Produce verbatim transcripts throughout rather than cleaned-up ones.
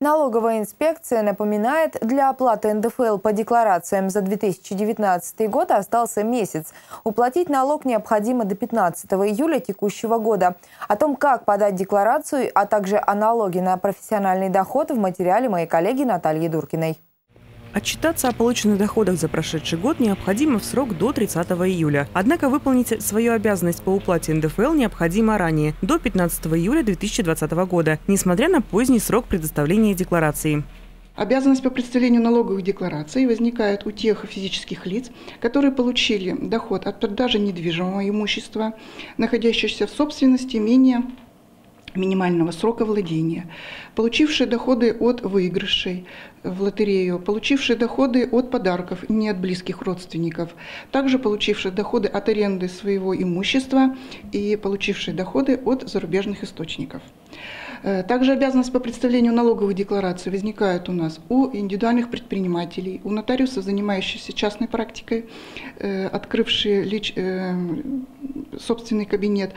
Налоговая инспекция напоминает, для оплаты эн дэ эф эл по декларациям за две тысячи девятнадцатый год остался месяц. Уплатить налог необходимо до пятнадцатого июля текущего года. О том, как подать декларацию, а также о налоге на профессиональный доход в материале моей коллеги Натальи Дуркиной. Отчитаться о полученных доходах за прошедший год необходимо в срок до тридцатого июля. Однако выполнить свою обязанность по уплате эн дэ эф эл необходимо ранее, до пятнадцатого июля две тысячи двадцатого года, несмотря на поздний срок предоставления декларации. Обязанность по представлению налоговых деклараций возникает у тех физических лиц, которые получили доход от продажи недвижимого имущества, находящегося в собственности менее минимального срока владения, получившие доходы от выигрышей в лотерею, получившие доходы от подарков не от близких родственников, также получившие доходы от аренды своего имущества и получившие доходы от зарубежных источников. Также обязанность по представлению налоговых деклараций возникает у нас у индивидуальных предпринимателей, у нотариусов, занимающихся частной практикой, открывшие лич... собственный кабинет,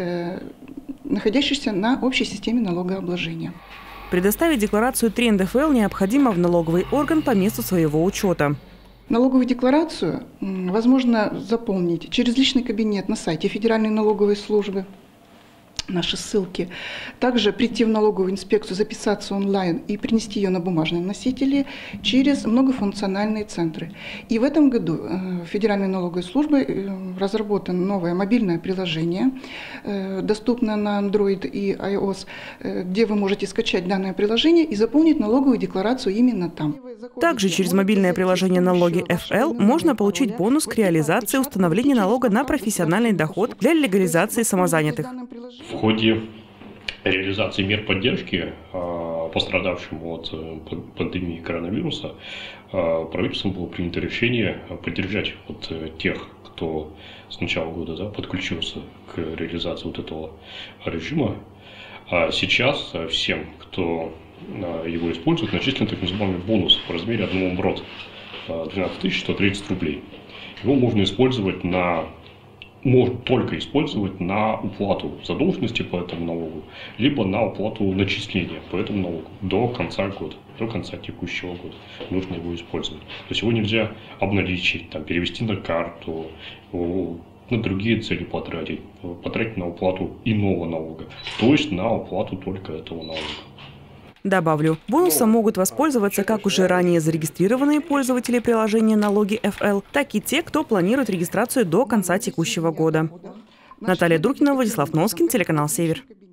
находящихся на общей системе налогообложения. Предоставить декларацию три эн дэ эф эл необходимо в налоговый орган по месту своего учета. Налоговую декларацию возможно заполнить через личный кабинет на сайте Федеральной налоговой службы. Наши ссылки. Также прийти в налоговую инспекцию, записаться онлайн и принести ее на бумажном носителе через многофункциональные центры. И в этом году Федеральной налоговой службой разработано новое мобильное приложение, доступное на Android и iOS, где вы можете скачать данное приложение и заполнить налоговую декларацию именно там. Также через мобильное приложение «Налоги эф эл» можно получить бонус к реализации установления налога на профессиональный доход для легализации самозанятых. В ходе реализации мер поддержки пострадавшим от пандемии коронавируса правительством было принято решение поддержать вот тех, кто с начала года да, подключился к реализации вот этого режима. А сейчас всем, кто его использует, начислен так называемый бонус в размере одного оборота двенадцать тысяч сто тридцать рублей. Его можно использовать на можно только использовать на уплату задолженности по этому налогу, либо на уплату начисления по этому налогу до конца года, до конца текущего года нужно его использовать. То есть его нельзя обналичить, там, перевести на карту, на другие цели потратить, потратить на уплату иного налога, то есть на уплату только этого налога. Добавлю, бонусом могут воспользоваться как уже ранее зарегистрированные пользователи приложения «Налоги эф эл», так и те, кто планирует регистрацию до конца текущего года. Наталья Дуркина, Владислав Носкин, телеканал «Север».